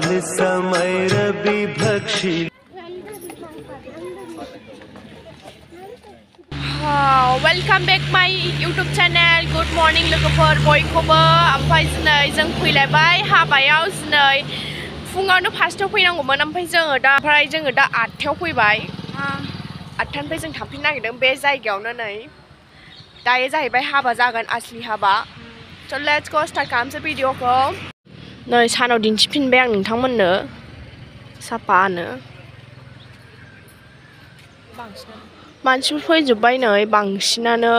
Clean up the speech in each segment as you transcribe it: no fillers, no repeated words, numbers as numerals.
समय रबि भक्षी welcome back my YouTube channel good morning लोगोफोर बयखौबो ओमफ्राय दिनै जों फैलायबाय हाबायाव दिनै फुङावनो फार्स्टआव फैनांगौमोन ओमफ्राय जोङो दा 8थायाव फैबाय 8थानिफ्राय जों थांफिननो नागिरदों बे जायगायावनो नै दायो जाहैबाय हाबा जागोन असलि हाबा स' लेट्स गो स्टार्ट खालामसै भिडिअखौ नै सानाव दिन्थिफिनबाय आं नोंथांमोननो साफानो मानसिफोर फैजोब्बाय नै बांसिनानो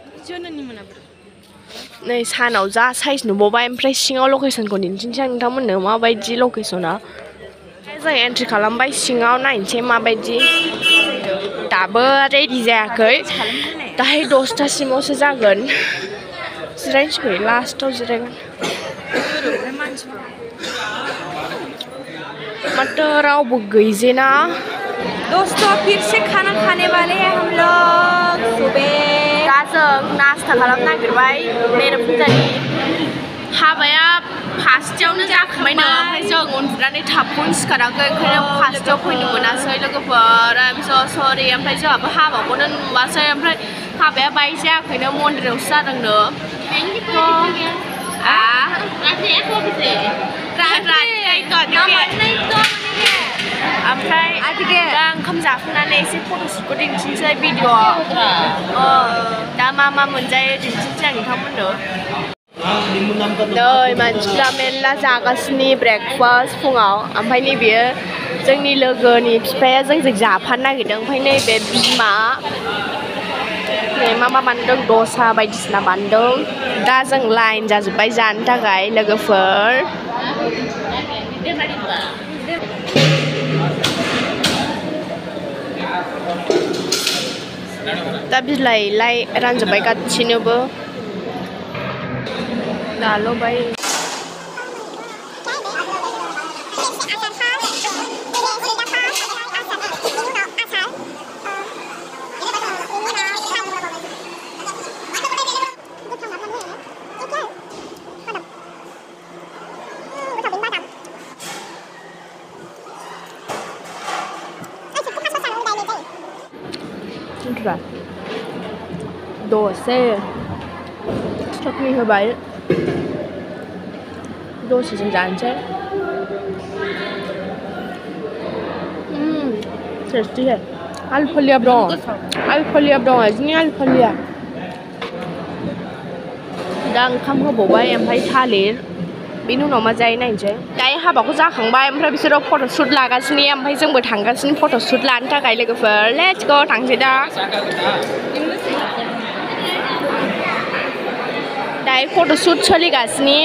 नै सानाव जा साइज नुबावबाय ओमफ्राय सिङाव लकेसनखौ दिन्थिनोसै आं नोंथांमोननो माबायदि लकेसना जों एन्ट्रि खालामबाय सिङाव नायनोसै माबायदि दाबो रेडि जायाखै दाहाय 10थासिमावसो जागोन जिरायनोसै लास्टआव जिरायगोन माथो रावबो गैजेना दोस्तों फिर से खाना खाने वाले हैं हम लोग सुबह दा जों नास्ता खालामनो नागिरबाय बेरेफुंजानि हाबाया फार्स्टआवनो जाखांबायनो ओमफ्राय जों उन्दुनानै थाबखौनो सिखाराखै ओंखायनो फार्स्टआव फैनो मोनासै लोगोफोर आइ एम स' सरि ओमफ्राय जोंहाबो हाबाखौनो नुवासै ओमफ्राय हाबाया बाहाय जायाखैनो मन्दिरावसो जादोंनो ओमफ्राय दा ओंखाम जाखांनानै एसे फट'शुटखौ दिन्थिनोसै भिडिअ'आव दा मा मोनजायो दिन्थिनोसै आं नोंथांमोननो नै मानसिफ्रा मेरला जागासिनो ब्रेकफास्ट फुङाव ओमफ्राय नैबेयो जोंनि लोगोनि बिफाया जोंजों जाफानो नागिरदों ओमफ्राय नैबे बिमा नै मा बानायदों दसा बायदिसिना बानायदों दा जों लाइन जाजोब्बाय जानो थाखाय लोगोफोर दा बिलाइलाय रानजोब्बाय गासिनोबो दाल'बाय दसे चटनी होबाय दसेजों जानोसै टेस्टी है आलु फलिया दं जोंनि आलु फलिया दा ओंखाम होबावबाय ओमफ्राय थालिर बेनि उनाव मा जायो नायनोसै दायो हाबाखौ जाखांबाय ओमफ्राय बिसोरो फट'शुट लागासिनो ओमफ्राय जोंबो थांगासिनो फट'शुट लानो थाखाय लोगोफोर लेट्स गो थांसै दा दायो फट'शुट सोलिगासिनो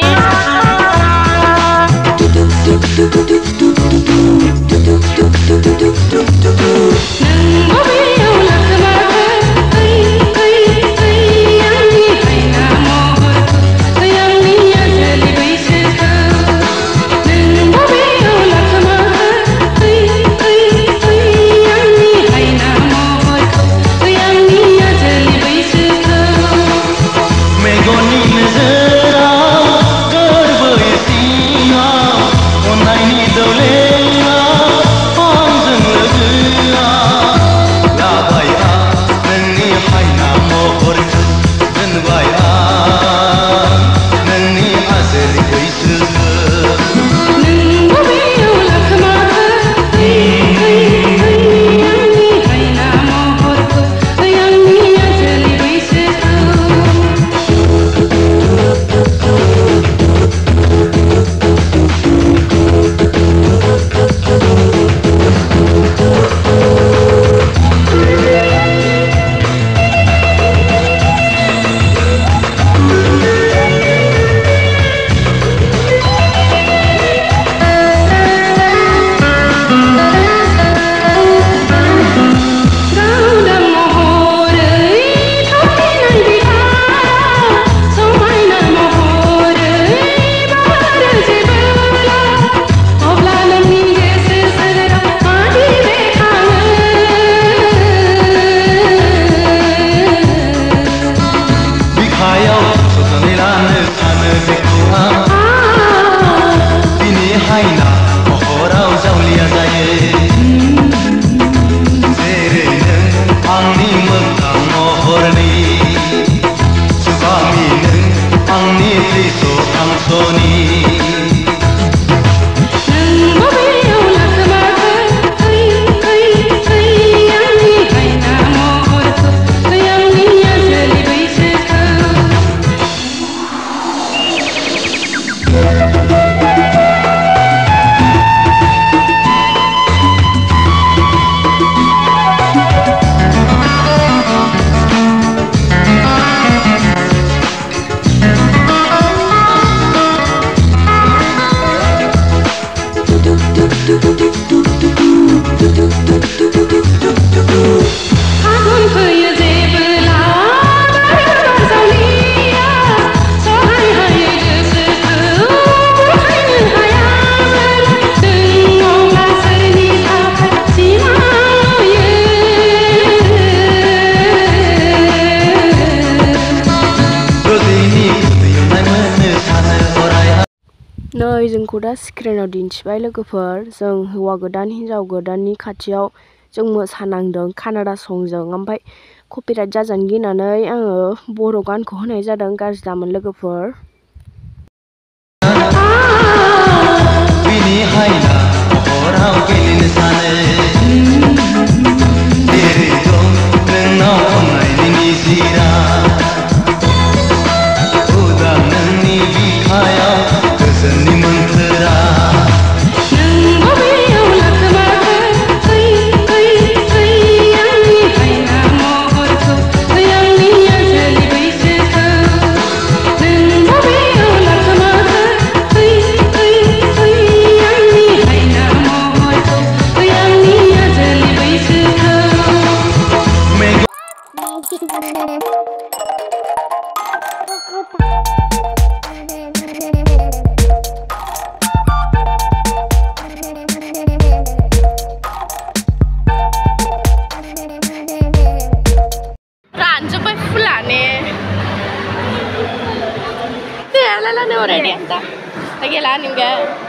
महराव जावलिया जायो जेरै नों आंनि मोखां महरनि जुगामि नों आंनि थैस' हांस'नि नै जोंखौ दा स्क्रिनाव दिन्थिबाय लोगोफोर जों हौवा गोदान हिन्जाव गोदाननि खाथियाव जों मोसानांदों कानाडा संजों ओमफ्राय कपिराइट जाजानो गिनानै आङो बर' गानखौ होनाय जादों गाज्रि दामोन लोगोफोर बिनि हायना हराव गेलेनो सानो जेरै दं नोंनाव अननायनि निजिरा उदां नोंनि बिखायाव गोजोननि मोन्थोरा रानजोब्बाय फुलानो लानो अरायदे दा गैला निंगे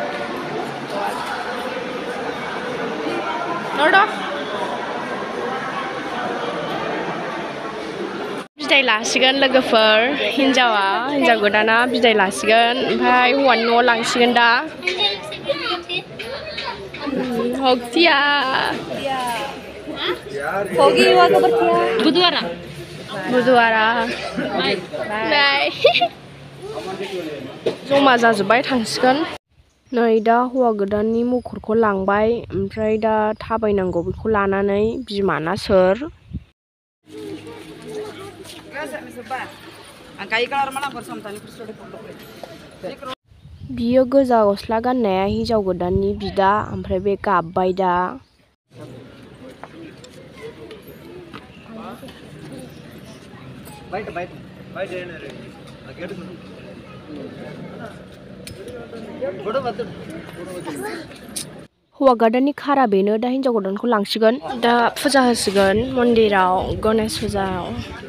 नोड बिदाय लासिगोन लोगोफोर हिन्जाव गोदाना बिदाय लासिगोन ओमफ्राय हौवानि न'आव लांसिगोन दा हक्तिया बुधवारा बाय जमा जाजोब्बाय थांसिगोन नै दा हौवा गोदाननि मखरखौ लांबाय ओमफ्राय दा थाबायनांगौ बेखौ लानानै बिमाना सोर बियो गोजा गस्ला गाननाया हिन्जाव गोदाननि बिदा ओमफ्राय बे गाबबाय दा हौवा गोदाननि खारा बेनो दा हिन्जाव गोदानखौ लांसिगोन दा फुजा होसिगोन मन्दिराव गणेश फुजायाव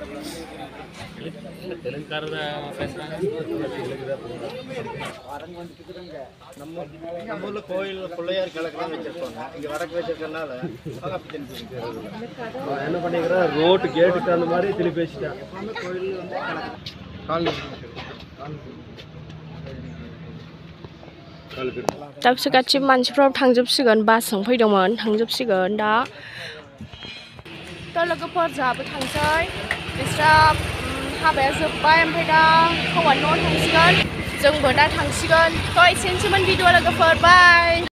रोड गेट दाबसे गासिबो मानसिफ्राबो थांजोबसिगोन बासजों फैदोंमोन थांजोबसिगोन दा लोगोफोर जोंहाबो थांसै बिस्रा हाबाया जोब्बाय ओमफ्राय दा हौवानि न'आव थांसिगोन जोंबो दा थांसिगोन थ' एसेनोसैमोन भिडिअ लोगोफोर बाय